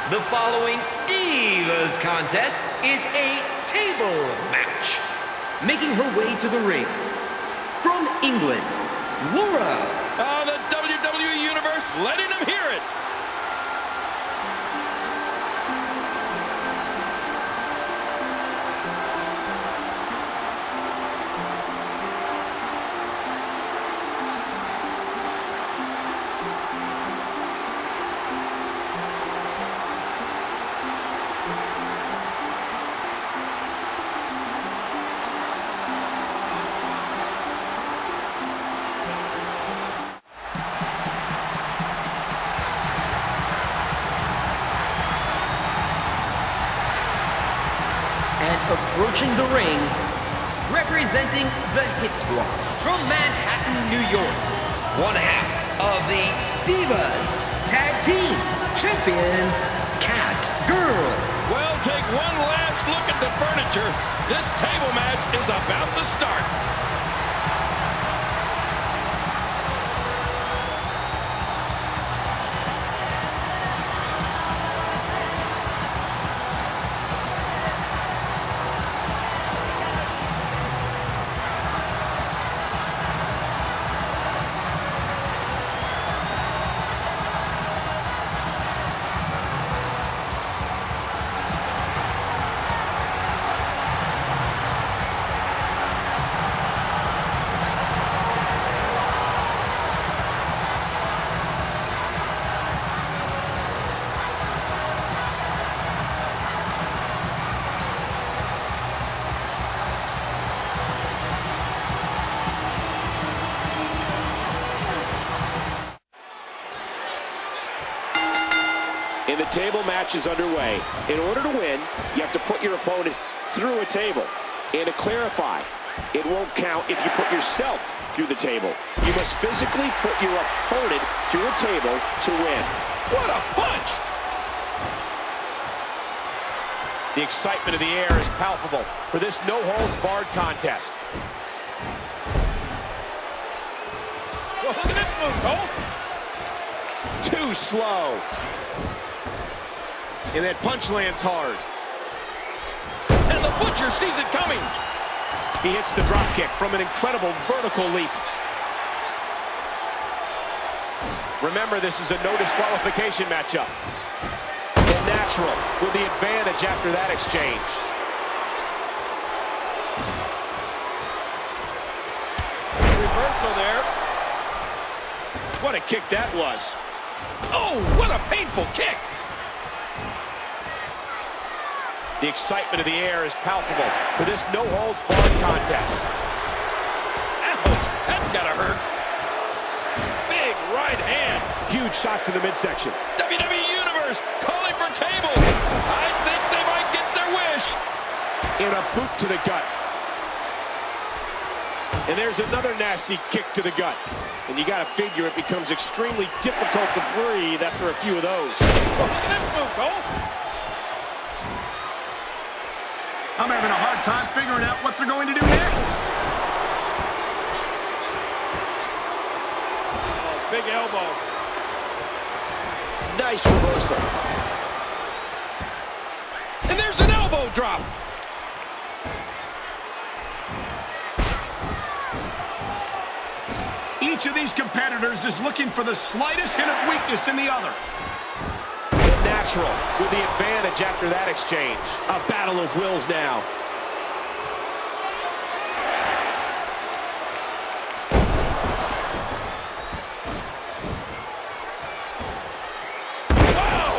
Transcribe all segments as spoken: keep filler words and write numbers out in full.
The following Divas contest is a table match. Making her way to the ring, from England, Lara. Oh, the W W E Universe letting them hear it. Approaching the ring, representing the Hit Squad from Manhattan, New York, one half of the Divas Tag Team Champions, Cat Girl. Well, take one last look at the furniture. This table match is about to start. And the table match is underway. In order to win, you have to put your opponent through a table. And to clarify, it won't count if you put yourself through the table. You must physically put your opponent through a table to win. What a punch! The excitement of the air is palpable for this no-holds-barred contest. Well, look at this move, Cole. Too slow. And that punch lands hard. And the Butcher sees it coming. He hits the drop kick from an incredible vertical leap. Remember, this is a no disqualification matchup. The Natural with the advantage after that exchange. Reversal there. What a kick that was. Oh, what a painful kick. The excitement of the air is palpable for this no-holds-barred contest. Ouch, that's gotta hurt. Big right hand. Huge shot to the midsection. W W E Universe calling for tables. I think they might get their wish. And a boot to the gut. And there's another nasty kick to the gut. And you gotta figure it becomes extremely difficult to breathe after a few of those. Oh, look at this move, Cole. I'm having a hard time figuring out what they're going to do next. Oh, big elbow. Nice reversal. And there's an elbow drop. Each of these competitors is looking for the slightest hint of weakness in the other. Natural with the advantage after that exchange. A battle of wills now. Wow!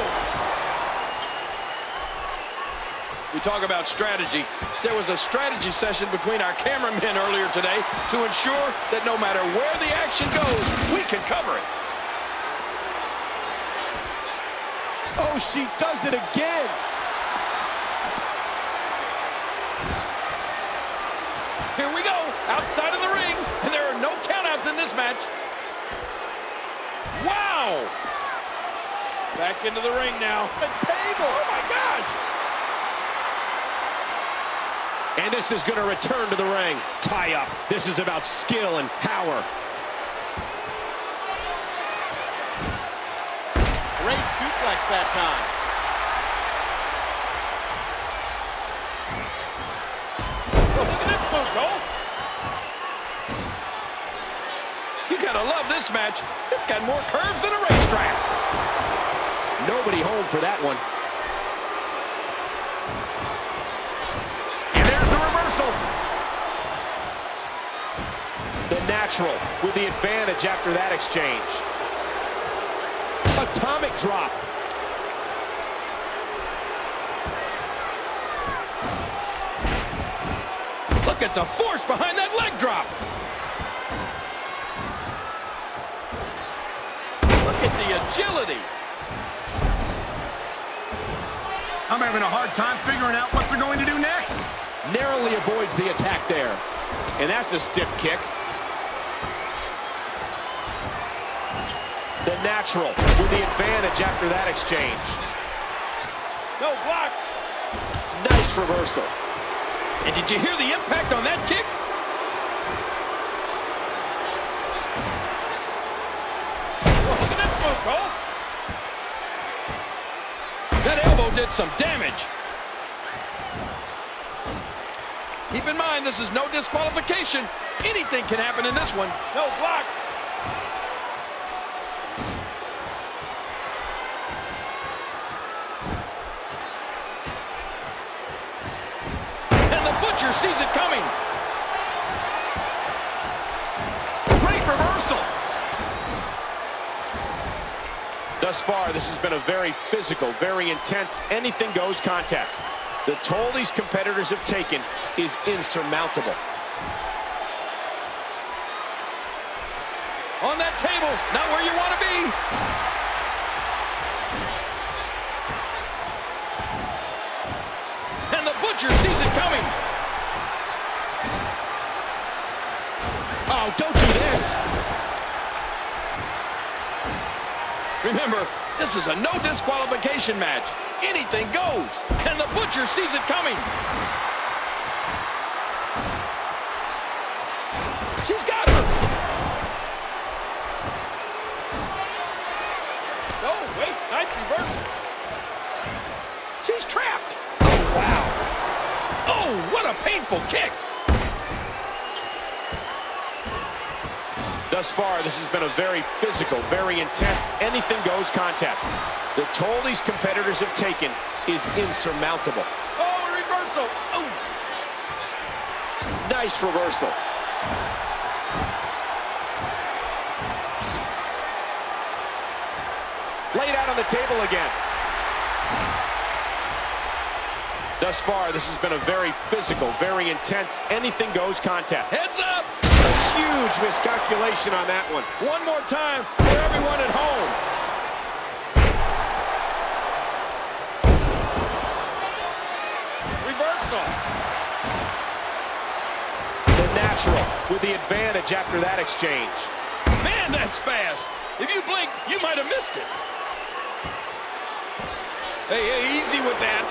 We talk about strategy. There was a strategy session between our cameramen earlier today to ensure that no matter where the action goes, we can cover it. Oh, she does it again. Here we go, outside of the ring, and there are no countouts in this match. Wow! Back into the ring now. The table, oh my gosh! And this is going to return to the ring. Tie up. This is about skill and power. Great suplex that time. Go. You gotta love this match. It's got more curves than a racetrack. Nobody home for that one. And there's the reversal. The natural with the advantage after that exchange. Atomic drop. Look at the force behind that leg drop. Look at the agility. I'm having a hard time figuring out what they're going to do next. Narrowly avoids the attack there. And that's a stiff kick. The natural with the advantage after that exchange. No, blocked. Nice reversal. And did you hear the impact on that kick? Whoa, look at that move, Cole. That elbow did some damage. Keep in mind, this is no disqualification. Anything can happen in this one. No, blocked. Butcher sees it coming. Great reversal. Thus far, this has been a very physical, very intense, anything-goes contest. The toll these competitors have taken is insurmountable. On that table, not where you want to be. And the Butcher sees it coming. Oh, don't do this. Remember, this is a no disqualification match. Anything goes. And the Butcher sees it coming. She's got her. Oh, wait, nice reversal. She's trapped. Oh, wow. Oh, what a painful kick. Thus far, this has been a very physical, very intense, anything-goes contest. The toll these competitors have taken is insurmountable. Oh, a reversal. Oh. Nice reversal. Laid out on the table again. Thus far, this has been a very physical, very intense, anything-goes contest. Heads up. A huge miscalculation on that one. One more time for everyone at home. Reversal. The natural with the advantage after that exchange. Man, that's fast. If you blinked, you might have missed it. Hey, hey, easy with that.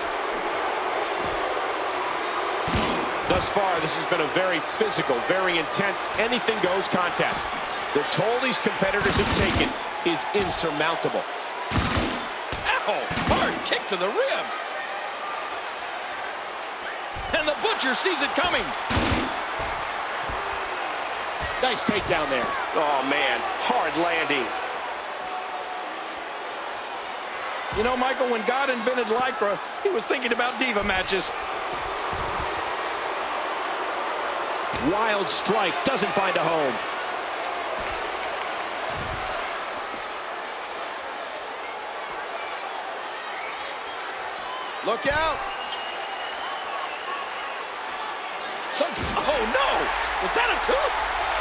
Thus far, this has been a very physical, very intense, anything-goes contest. The toll these competitors have taken is insurmountable. Ow! Hard kick to the ribs. And the Butcher sees it coming. Nice takedown there. Oh, man, hard landing. You know, Michael, when God invented Lycra, he was thinking about diva matches. Wild strike, doesn't find a home. Look out. Some, oh no, was that a tooth?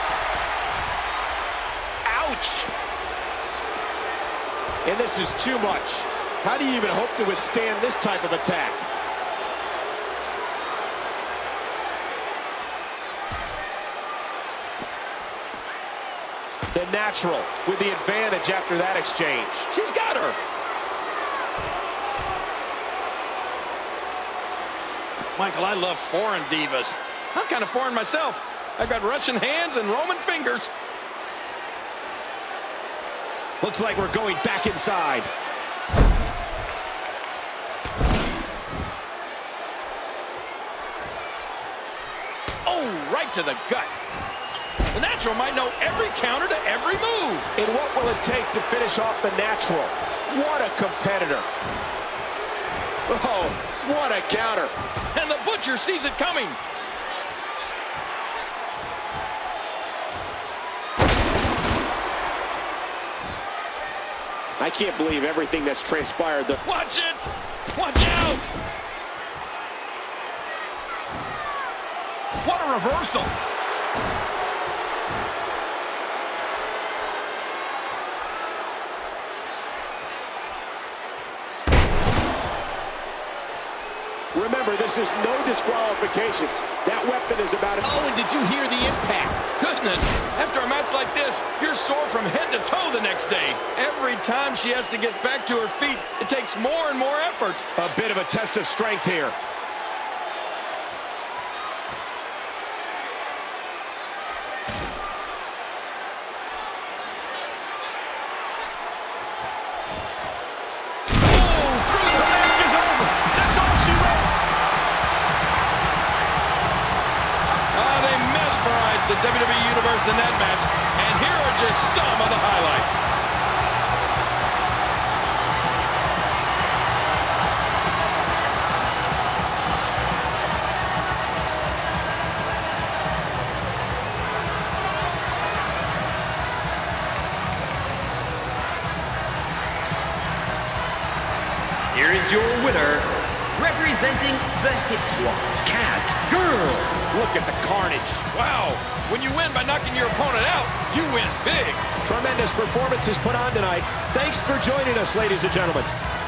Ouch. And this is too much. How do you even hope to withstand this type of attack? The natural with the advantage after that exchange. She's got her. Michael, I love foreign divas. I'm kind of foreign myself. I've got Russian hands and Roman fingers. Looks like we're going back inside. Oh, right. right to the gut. The Natural might know every counter to every move. And what will it take to finish off the Natural? What a competitor. Oh, what a counter. And the Butcher sees it coming. I can't believe everything that's transpired. The Watch it! Watch out! What a reversal. Remember, this is no disqualifications. That weapon is about... Oh, and did you hear the impact? Goodness, after a match like this, you're sore from head to toe the next day. Every time she has to get back to her feet, it takes more and more effort. A bit of a test of strength here. The W W E Universe in that match, and here are just some of the highlights. Here is your winner, representing the Hit Squad, Cat Girl. Look at the carnage. Wow, when you win by knocking your opponent out, you win big. Tremendous performances put on tonight. Thanks for joining us, ladies and gentlemen.